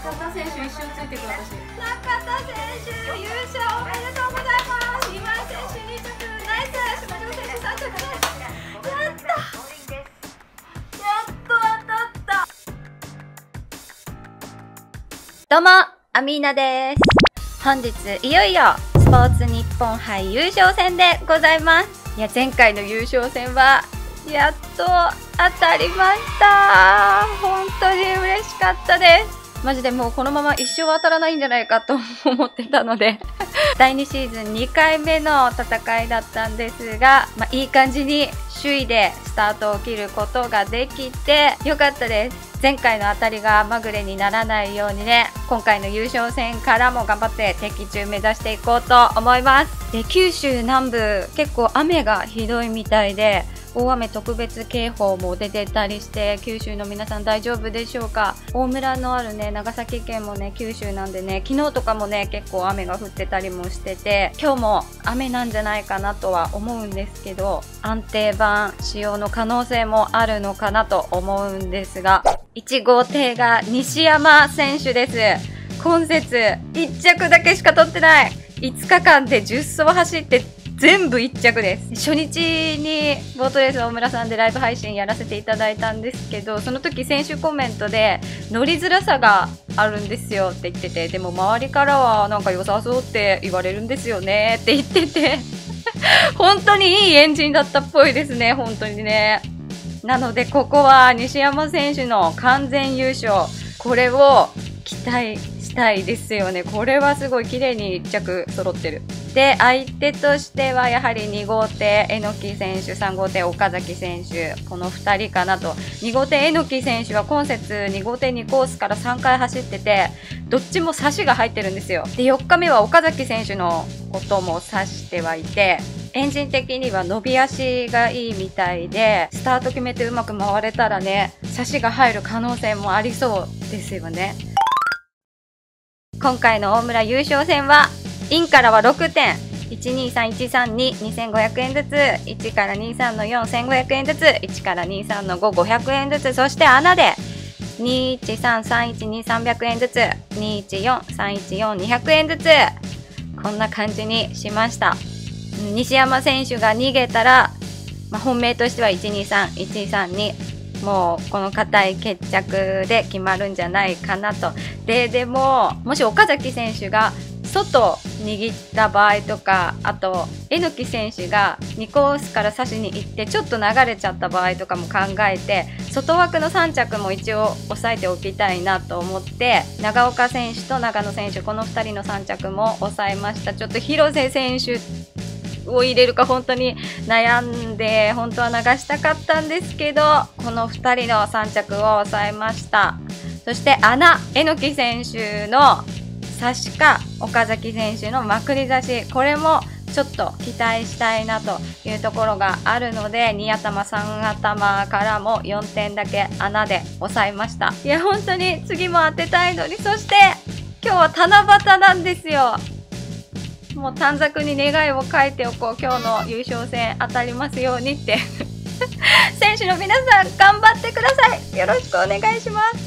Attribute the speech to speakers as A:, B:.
A: 田選手一生ついてく私。
B: 中田選手優勝おめでとうございます。今井選手2着ナイス。島城選手3着です。やったやっと当たった。どうもアミーナです。本日いよいよスポーツ日本杯優勝戦でございます。いや前回の優勝戦はやっと当たりました。本当に嬉しかったです。マジでもうこのまま一生当たらないんじゃないかと思ってたので第2シーズン2回目の戦いだったんですが、いい感じに首位でスタートを切ることができてよかったです。前回の当たりがまぐれにならないようにね、今回の優勝戦からも頑張って的中目指していこうと思います。で、九州南部結構雨がひどいみたいで、大雨特別警報も出てたりして、九州の皆さん大丈夫でしょうか。大村のあるね、長崎県もね、九州なんでね、昨日とかもね、結構雨が降ってたりもしてて、今日も雨なんじゃないかなとは思うんですけど、安定版使用の可能性もあるのかなと思うんですが、1号艇が西山選手です。今節1着だけしか取ってない。5日間で10走走って全部1着です。初日にボートレース大村さんでライブ配信やらせていただいたんですけど、その時選手コメントで乗りづらさがあるんですよって言ってて、でも周りからはなんか良さそうって言われるんですよねって言ってて本当にいいエンジンだったっぽいですね、本当にね。なのでここは西山選手の完全優勝、これを期待したいですよね。これはすごい綺麗に1着揃ってる。で、相手としてはやはり2号艇榎木選手、3号艇岡崎選手、この2人かなと。2号艇榎木選手は今節2号艇2コースから3回走ってて、どっちも差しが入ってるんですよ。で、4日目は岡崎選手のことも指してはいて、エンジン的には伸び足がいいみたいで、スタート決めてうまく回れたらね、差しが入る可能性もありそうですよね。今回の大村優勝戦は、インからは6点、123、132、2500円ずつ、1から23の4、1500円ずつ、1から23の5、500円ずつ、そして穴で、213、312、300円ずつ、214、314、200円ずつ、こんな感じにしました。西山選手が逃げたら、本命としては123、132、もうこの硬い決着で決まるんじゃないかなと。でも、もし岡崎選手が外握った場合とか、あと榎木選手が2コースから差しに行ってちょっと流れちゃった場合とかも考えて、外枠の3着も一応押さえておきたいなと思って、長岡選手と長野選手、この2人の3着も抑えました。ちょっと広瀬選手を入れるか本当に悩んで、本当は流したかったんですけど、この2人の3着を抑えました。そして穴、榎木選手の差しか岡崎選手のまくり差し、これもちょっと期待したいなというところがあるので、2頭3頭からも4点だけ穴で抑えました。いや本当に次も当てたいのに。そして今日は七夕なんですよ。もう短冊に願いを書いておこう。今日の優勝戦当たりますようにって選手の皆さん頑張ってください。よろしくお願いします。